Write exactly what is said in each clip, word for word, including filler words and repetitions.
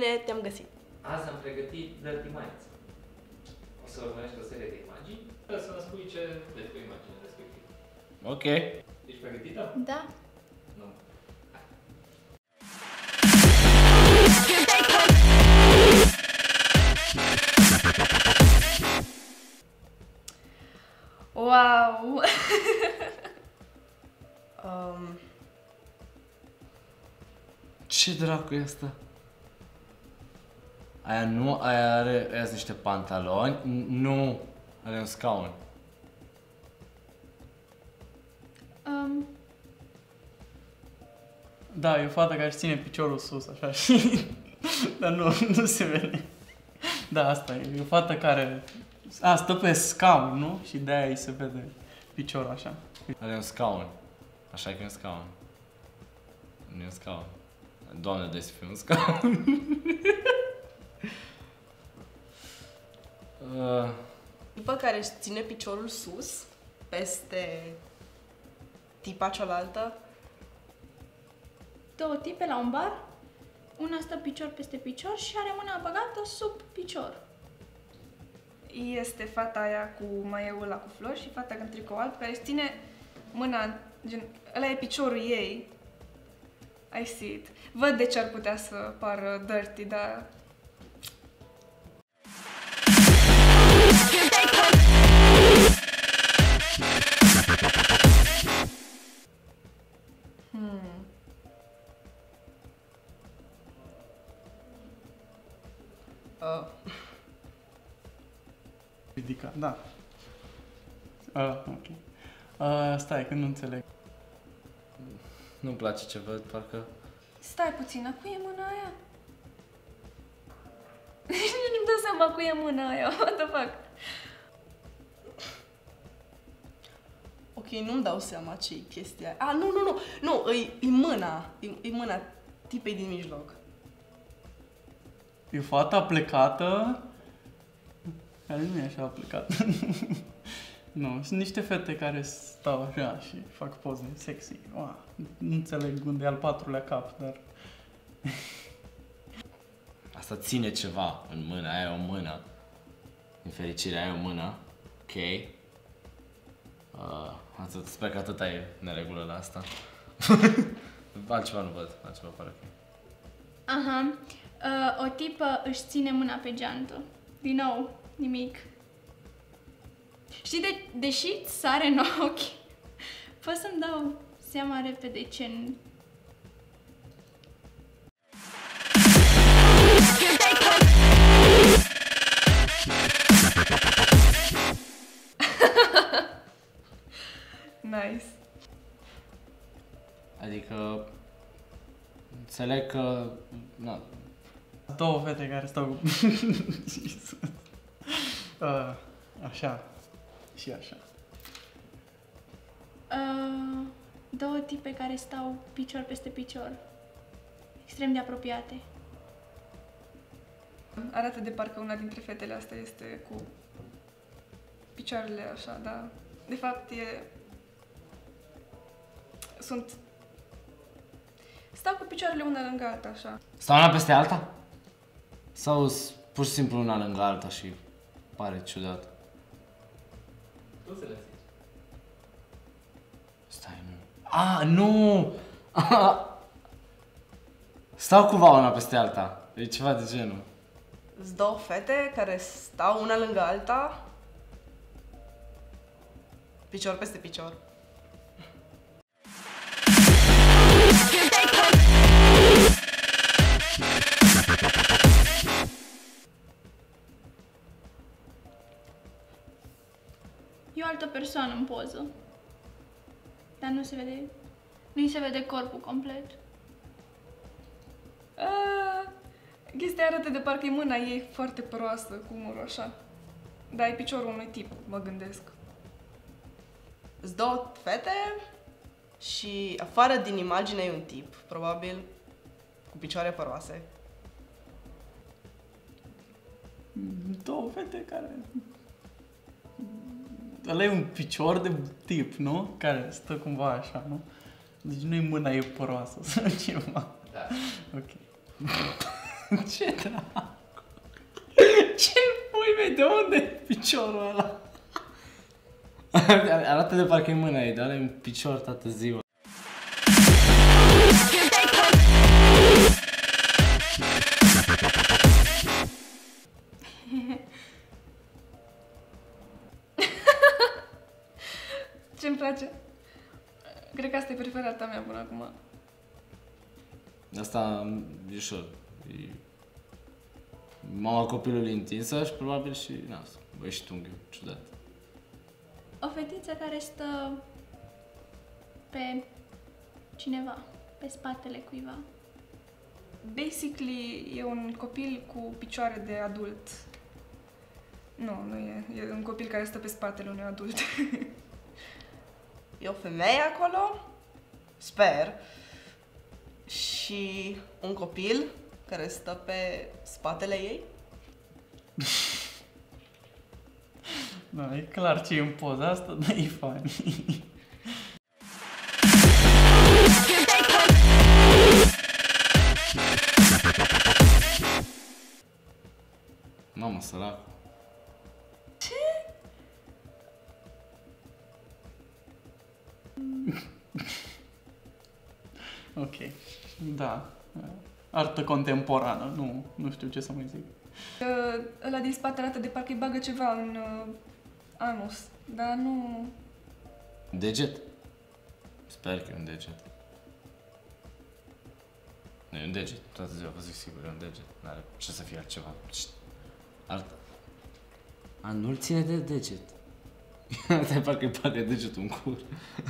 te-am găsit. Azi am pregătit Dirty Minds. O să urmărești o serie de imagini, o să-mi spui ce vezi cu imaginea respectivă. Ok. Ești pregătită? Da. Nu. Wow! um, Ce dracu e asta? Aia nu, aia are, aia sunt niște pantaloni, nu, are un scaun. um, Da, e o fată care își ține piciorul sus, așa, și... Dar nu, nu se vede. Da, asta e, e o fată care... A, stă pe scaun, nu? Și de-aia îi se vede piciorul așa. Are un scaun. Așa că e un scaun. Nu e un scaun. Doamne, de să fie un scaun. uh. Tipă care își ține piciorul sus, peste tipa cealaltă. Două tipe la un bar, una stă picior peste picior și are mâna băgată sub picior. Este fata aia cu maieul ăla cu flori și fata în tricou alb care își ține mâna, gen, ăla e piciorul ei. I see it. Văd de ce ar putea să pară dirty, dar... Hmm. Uh. Ridica, da. Uh, ok. Uh, stai, că nu înțeleg. Nu-mi place ce văd, parcă... Stai puțin, a cui e mâna aia? Nici nu-mi dau seama cui e mâna aia, what the fuck? Ok, nu-mi dau seama ce e chestia aia. Ah, nu, nu, nu, nu, e, e mâna, e, e mâna tipei din mijloc. E fata plecată, care nu e așa plecată. Nu, sunt niște fete care stau așa și fac poze sexy. Wow, nu înțeleg unde e al patrulea cap, dar... Asta ține ceva în mână, aia e o mână. Din fericire, aia e o mână. Ok. Uh, atât, sper că atâta e neregulă la asta. Altceva nu văd, altceva pare ok. Aha, uh, o tipă își ține mâna pe geantă. Din nou, nimic. Știi, de, deși îți sare în ochi, pot să-mi dau seama repede ce... Nice. Adică... Înțeleg că... Na. Două fete care stau cu... uh, așa. Și așa. Uh, două tipe care stau picior peste picior. Extrem de apropiate. Arată de parcă una dintre fetele astea este cu picioarele așa, dar de fapt e... Sunt... Stau cu picioarele una lângă alta, așa. Stau una peste alta? Sau pur și simplu una lângă alta și pare ciudat? Tu să le zici. Stai, nu. Ah, nu! Stau cumva una peste alta. E ceva de genul. Sunt două fete care stau una lângă alta, picior peste picior. E o altă persoană în poză. Dar nu se vede... Nu-i se vede corpul complet. Ah, chestia arată de parcă e mâna ei foarte proastă, cu umărul așa. Dar e piciorul unui tip, mă gândesc. Sunt două fete și afară din imagine e un tip, probabil cu picioare păroase. Două fete care... Ăla e un picior de tip, nu? Care stă cumva așa, nu? Deci nu-i mâna e păroasă sau ceva. Da. Ok. Ce dracu? Ce pui mei, de unde e piciorul ăla? Arată de parcă e mâna ei, dar are un picior toată ziua. Ce-mi place? Cred că asta e preferata mea până acum. Asta e ușor. E... Mama copilului întinsă și probabil și nasul. Băi, și tunghiul, ciudat. O fetiță care stă pe cineva, pe spatele cuiva. Basically, e un copil cu picioare de adult. Nu, nu e. E un copil care stă pe spatele unui adult. E o femeie acolo, sper, și un copil care stă pe spatele ei. Da, e clar ce e în poza asta, dar e funny. Mamă, săracu. Ok, da. Artă contemporană, nu, nu știu ce să mai zic. Uh, ăla din spate arată de parcă îi bagă ceva în uh, anus, dar nu... Deget? Sper că e un deget. Nu, e un deget. Toată ziua vă zic sigur, e un deget. N-are ce să fie altceva. Artă. A, nu-l ține de deget. Arată parcă îi bagă degetul în cur.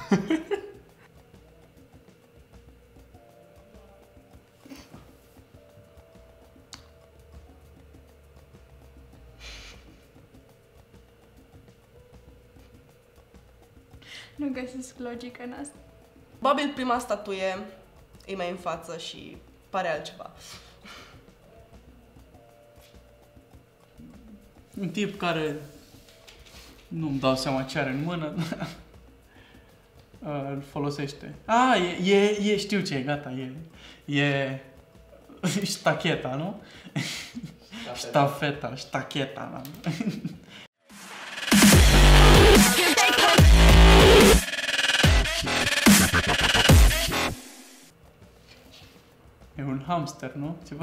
Nu găsesc logică în asta. Probabil prima statuie e mai în față și pare altceva. Un tip care nu-mi dau seama ce are în mână, îl folosește. A, e, e, e, știu ce e, gata, e, e ștacheta, nu? Ștafeta, ștacheta, da. E un hamster, nu? Ceva.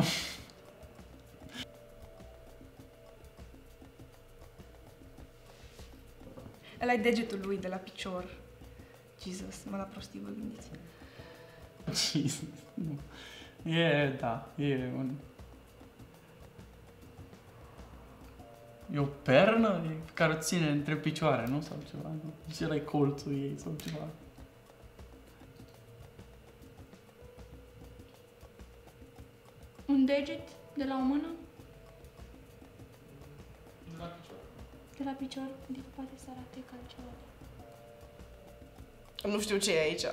Ăla e degetul lui de la picior. Jesus, mă la prostii vă gândiți. Jesus, nu. E, da, e un... E o pernă e, care o ține între picioare, nu? Sau ceva, nu? Și ăla e colțul ei sau ceva. Un deget de la o mână, La picior. de la picior, adică poate să arate ca altceva. Nu știu ce e aici.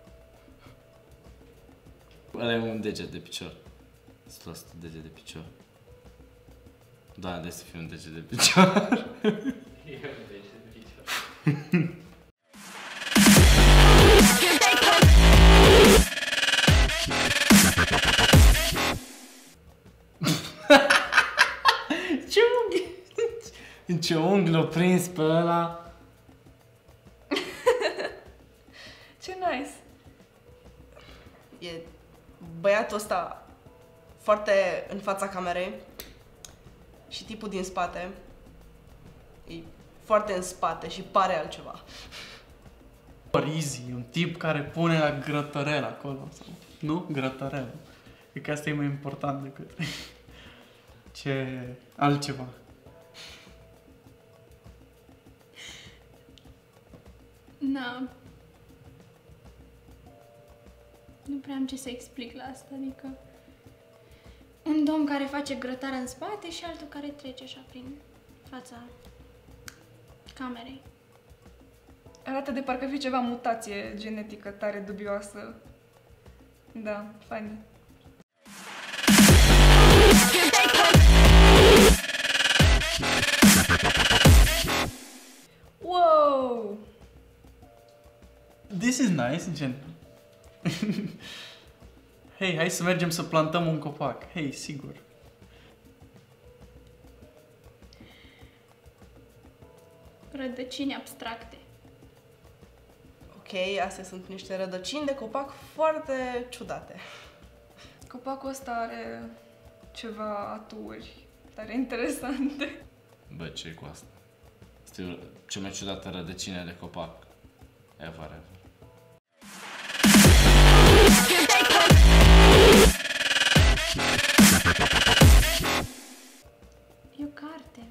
Ăla e un deget de picior. o sută la sută deget de picior. Da, de să fie un deget de picior. E un deget de picior. Ce unghi? În ce unghi l-a prins pe ăla? Ce nice! E băiatul ăsta foarte în fața camerei și tipul din spate e foarte în spate și pare altceva. Easy, un tip care pune la grătărel acolo, sau, nu? Grătărel. Cred că asta e mai important decât ce altceva. Na. Nu prea am ce să explic la asta, adică... Un domn care face grătare în spate și altul care trece așa prin fața camerei. Arată de parcă ar fi ceva mutație genetică tare dubioasă. Da, funny. Wow! This is nice, gen. Hei, hai să mergem să plantăm un copac. Hei, sigur. Rădăcini abstracte. Ok, astea sunt niște rădăcini de copac foarte ciudate. Copacul ăsta are ceva aturi tare interesante. Bă, ce e cu asta? Asta e cea mai ciudată rădăcină de copac ever, ever. E o carte.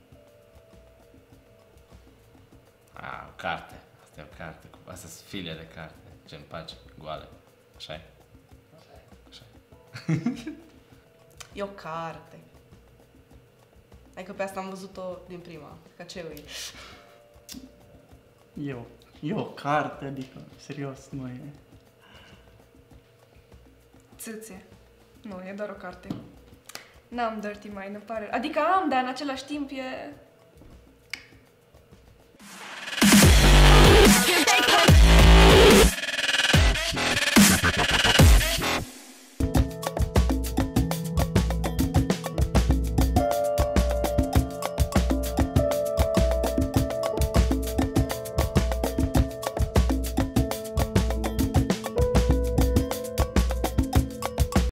A, o carte. Asta e o carte. Asta sunt file de carte. Gen pagi, goale. Așa e? Așa e. E o carte. Adică pe asta am văzut-o din prima. Ca ce ui. E o, e o carte, adică, serios, nu e... Țâțe. Nu, e doar o carte. N-am Dirty Mind, îmi pare. Adică am, dar în același timp e...